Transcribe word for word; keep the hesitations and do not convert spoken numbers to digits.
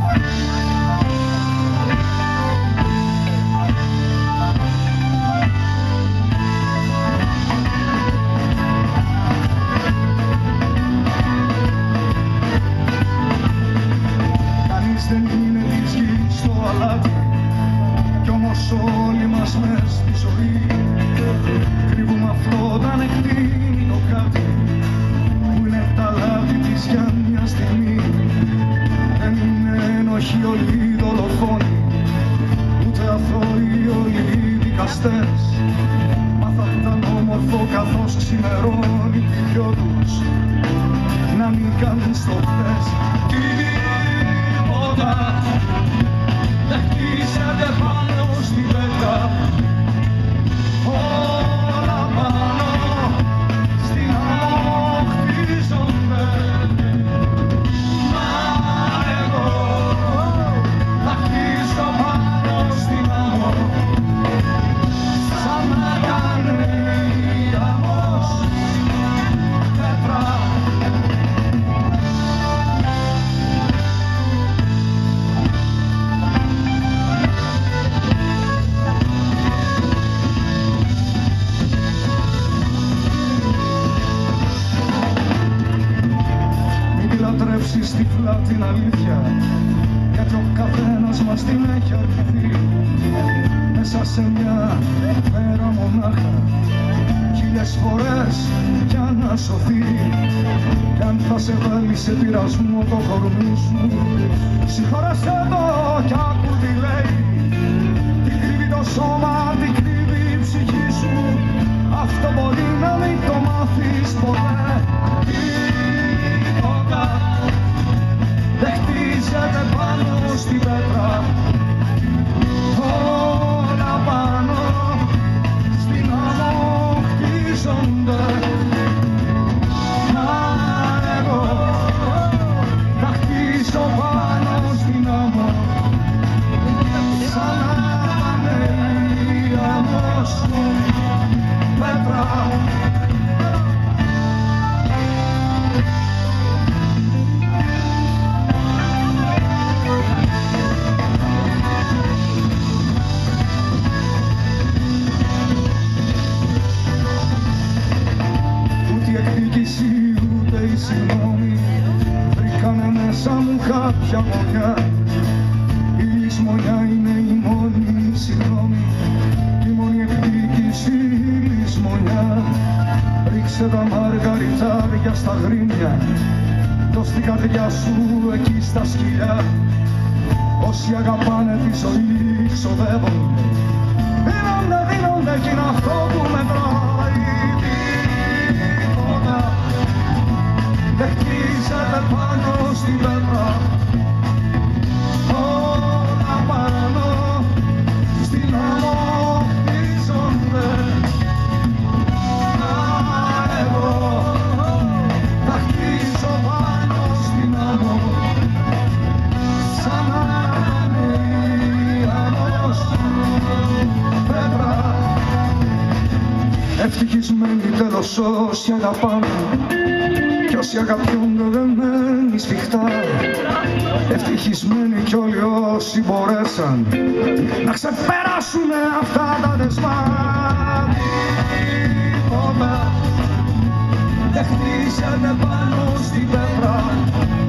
Δεν είναι της γης στο αλάτι, κι όμως όλοι μας μες στη ζωή κρύβουμε αυτό τα ανεκτήμη το κάτι που είναι τα λάθη της για μια στιγμή. Δεν είναι ένοχοι όλοι οι δολοφόνοι, ούτε αθώοι όλοι οι δικαστές. Μα θα ήταν όμορφο καθώς ξημερώνει τη δυο τους να μην κάνουν στο χτες. Δεν χτίσετε πάνω στην πέτρα, όλα πάνω στην άμμο χτίζονται. Μα εγώ θα χτίσω πάνω στην άμμο, σαν να κάνει άμμος πέτρα. Λατρέψεις τυφλά την αλήθεια, γιατί ο καθένας μας την έχει αρνηθεί. Μέσα σε μια μέρα μονάχα, χίλιες φορές για να σωθεί. Κι αν θα σε βάλει σε πειρασμό το κορμί σου, συγχώρεσέ το κι άκου τι λέει. Τι κρύβει το σώμα, τι κρύβει η ψυχή σου, αυτό μπορεί να μην το μάθεις ποτέ. Δεν χτίζεται πάνω στην πέτρα, όλα πάνω στην άμμο χτίζονται. Μα εγώ θα χτίσω πάνω στην άμμο, σαν να είναι η άμμος πέτρα. Ούτε η συγγνώμη βρήκανε μέσα μου κάποια μονιά. Η λησμονιά είναι η μόνη συγγνώμη, η μόνη εκδίκηση η λησμονιά. Ρίξε τα μαργαριτάρια στα γρήμια, δώσ' την καρδιά σου εκεί στα σκυλιά. Όσοι αγαπάνε τη ζωή ξοδεύουν, δίνονται, δίνονται κι είναι αυτό που μετράει. Δεν χτίζεται πάνω στην πέτρα, όλα πάνω στην άμμο χτίζονται. Μα εγώ θα χτίσω πάνω στην άμμο, σαν να είναι η άμμος πέτρα. Ευτυχισμένοι τέλος όσοι αγαπάνε, κι όσοι αγαπιούνται δεμένοι σφιχτά. Ευτυχισμένοι κι όλοι όσοι μπορέσαν να ξεπεράσουνε αυτά τα δεσμά. Τίποτα δεν χτίζεται πάνω στην πέτρα,